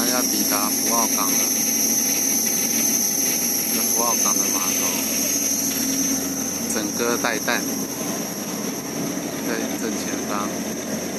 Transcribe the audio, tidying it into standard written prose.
上要抵达福澳港了，这福澳港的码头，整个带弹在正前方。